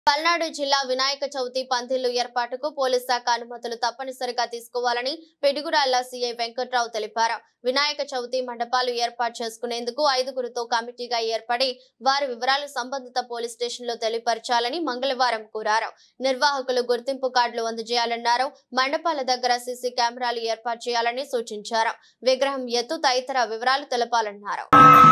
పల్నాడు జిల్లా వినాయక చవితి పందిళ్లు ఏర్పాటుకు పోలీస్ శాఖ అనుమతులు తప్పనిసరిగా తీసుకోవాలని పిడుగురాళ్ల సీఐ వెంకట్రావు తెలిపారు. వినాయక చవితి మండపాలు ఏర్పాటు చేసుకునేందుకు 5గురితో కమిటీగా ఏర్పడి వారి వివరాలు సంబంధిత పోలీస్ స్టేషన్లో తెలియపరచాలని మంగళవారం కోరారు. నిర్వాహకులు గుర్తింపు కార్డులు అందజేయాలన్నారు. మండపాల దగ్గర సీసీ కెమెరాలు ఏర్పాటు చేయాలని సూచించారు. విగ్రహం ఎత్తు తదితర వివరాలు తెలపాలన్నారు.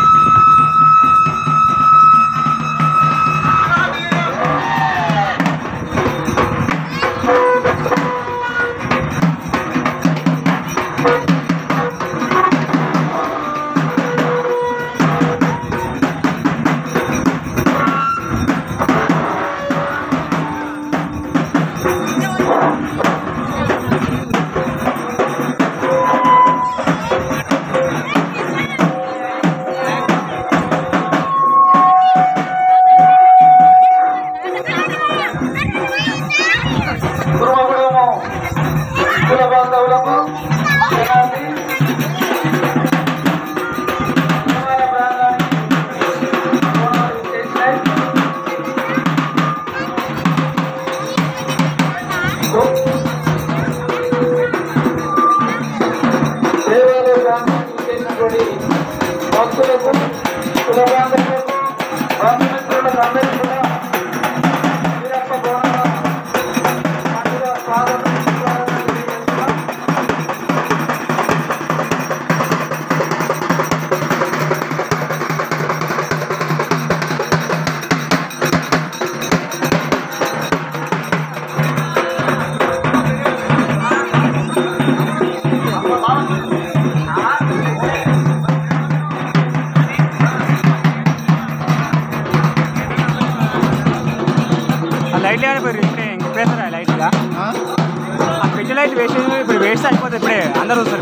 పెట్టి లైట్ వేసి ఇప్పుడు వేస్ట్ అయిపోతుంది. ఇప్పుడే అందరూ వస్తారు.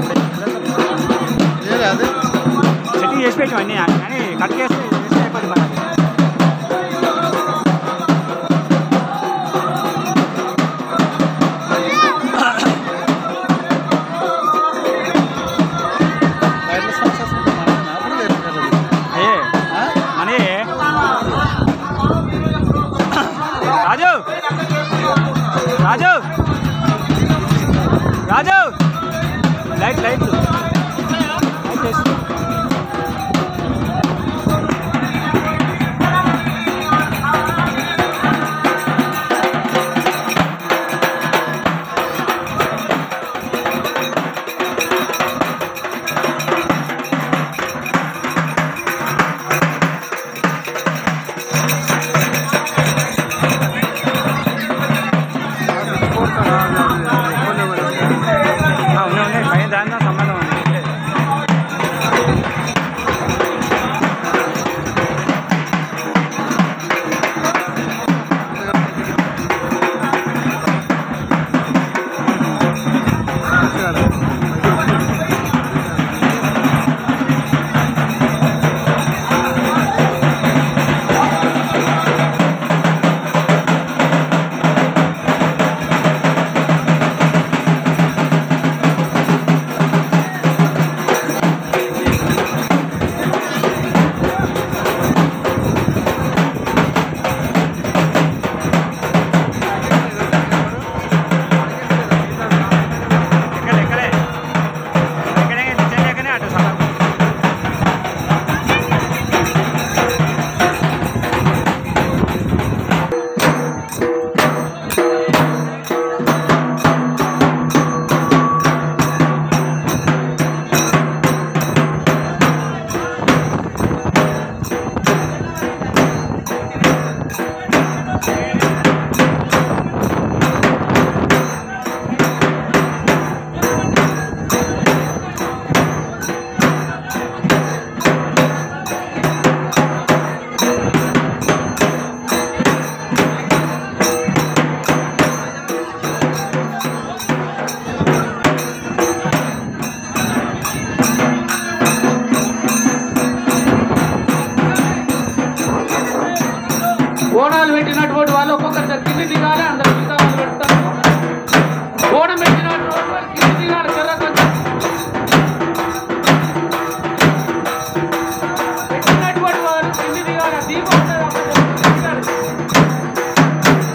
సెట్టింగ్ చేసి పెట్టాం అన్నీ, కానీ కట్ చేస్తే వేస్ట్ అయిపోతుంది. మన రాజు రాజు రాజు లైట్ లైట్ బోనాలు పెట్టినటువంటి వాళ్ళు ఒక్కొక్కరి కింది దిగాలి, అందరు మిగతా వాళ్ళు పెడతారు. బోనం పెట్టినటువంటి వాళ్ళు కింది దిగాలి, పెట్టినటువంటి వారు కింది దిగాలి. దీపం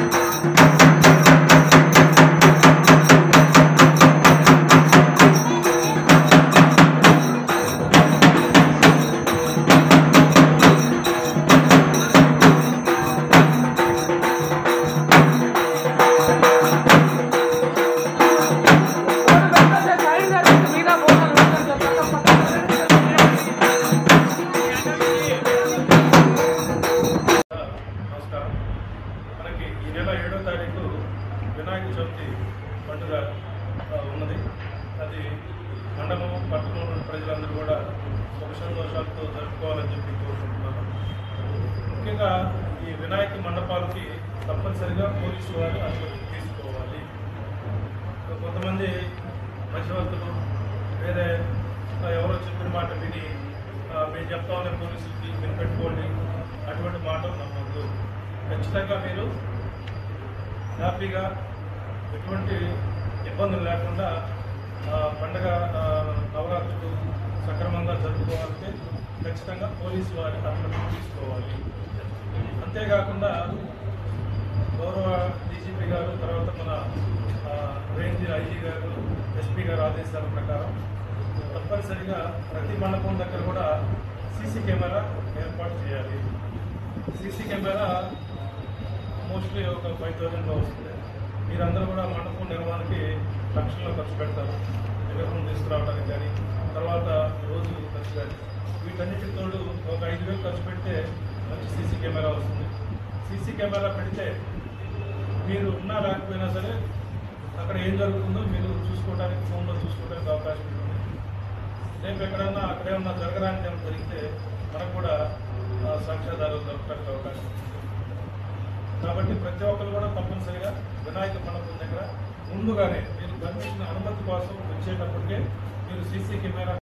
నెల 7వ తారీఖు వినాయక చవితి పండుగ ఉన్నది. అది మండలం పట్టణంలోని ప్రజలందరూ కూడా సుఖ సంతోషాలతో జరుపుకోవాలని చెప్పి కోరుకుంటున్నాను. ముఖ్యంగా ఈ వినాయక మండపాలకి తప్పనిసరిగా పోలీసు వారు అనుమతి తీసుకోవాలి. కొంతమంది మధ్యవర్తులు వేరే ఎవరో చెప్పిన మాట విని మేము చెప్తామని పోలీసులకి మీరు పెట్టుకోండి, అటువంటి మాటలు నమ్మద్దు. ఖచ్చితంగా మీరు హ్యాపీగా ఎటువంటి ఇబ్బందులు లేకుండా పండగ నవరాత్రులు సక్రమంగా జరుపుకోవాలంటే ఖచ్చితంగా పోలీసు వారి అనుమతి తీసుకోవాలి. అంతేకాకుండా గౌరవ డీజీపీ గారు, తర్వాత మన రేంజ్ ఐజీ గారు, ఎస్పీ గారు ఆదేశాల ప్రకారం తప్పనిసరిగా ప్రతి మండపం దగ్గర కూడా సీసీ కెమెరా ఏర్పాటు చేయాలి. సీసీ కెమెరా మోస్ట్లీ ఒక 5,000 వస్తుంది. మీరందరూ కూడా మండపం నిర్మాణానికి లక్షల్లో ఖర్చు పెడతారు, విగ్రహం తీసుకురావడానికి కానీ, తర్వాత రోజు ఖర్చు కానీ. వీటన్నిటికి తోడు ఒక 5,000 ఖర్చు పెడితే మంచి సీసీ కెమెరా వస్తుంది. సీసీ కెమెరా పెడితే మీరు ఉన్నా లేకపోయినా సరే అక్కడ ఏం జరుగుతుందో మీరు చూసుకోవడానికి, ఫోన్లో చూసుకోవడానికి అవకాశం ఉంటుంది. రేపు ఎక్కడన్నా అక్కడేమన్నా జరగడానికి ఏమైనా జరిగితే మనకు కూడా సాక్ష్యాధారాలు దొరకడానికి అవకాశం ఉంటుంది. కాబట్టి ప్రతి ఒక్కరు కూడా తప్పనిసరిగా వినాయక మండపం దగ్గర ముందుగానే మీరు పర్మిషన్ అనుమతి కోసం వచ్చేటప్పటికే మీరు సీసీ కెమెరా